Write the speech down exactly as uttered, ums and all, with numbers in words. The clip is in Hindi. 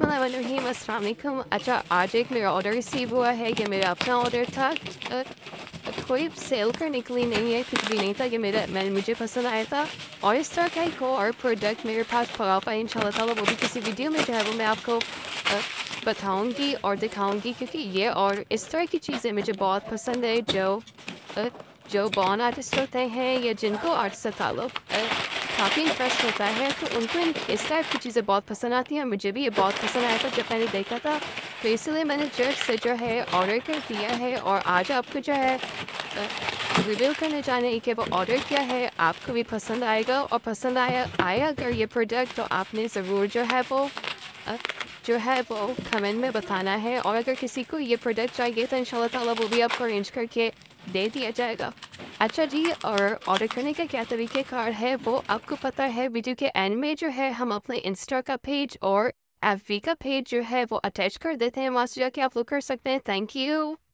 बिस्मिल्लाहिर्रहमानिर्रहीम, अस्सलाम वालेकुम। अच्छा, आज एक मेरा ऑर्डर रिसीव हुआ है। ये मेरा अपना ऑर्डर था। अ, कोई सेल करने के लिए नहीं है, कुछ भी नहीं था। ये मेरा मैं मुझे पसंद आया था। और इस तरह का एक और प्रोडक्ट मेरे पास पड़ा हुआ है। इंशाल्लाह ताला वो भी किसी वीडियो में जो है वो मैं आपको अ, बताऊंगी और दिखाऊंगी, क्योंकि ये और इस तरह की चीज़ें मुझे बहुत पसंद है। जो अ, जो बॉर्न आर्टिस्ट होते हैं या जिनको आर्ट से ताल्लुक काफ़ी इंटरेस्ट होता है, तो उनको इन इस टाइप की चीज़ें बहुत पसंद आती हैं। मुझे भी ये बहुत पसंद आया था जब मैंने देखा था, तो इसलिए मैंने जट से जो है ऑर्डर कर दिया है। और आज आपको जो है रिव्यू करने जाने कि वो ऑर्डर किया है, आपको भी पसंद आएगा। और पसंद आया आया अगर ये प्रोडक्ट, तो आपने ज़रूर जो है वो अ, जो है वो कमेंट में बताना है। और अगर किसी को ये प्रोडक्ट चाहिए तो इंशाल्लाह ताला वो भी आपको अरेंज करके दे दिया जाएगा। अच्छा जी, और ऑर्डर करने का क्या तरीक़ेकार है वो आपको पता है। वीडियो के एंड में जो है हम अपने इंस्टा का पेज और एफबी का पेज जो है वो अटैच कर देते हैं, वहाँ से जाके आप लोग कर सकते हैं। Thank you.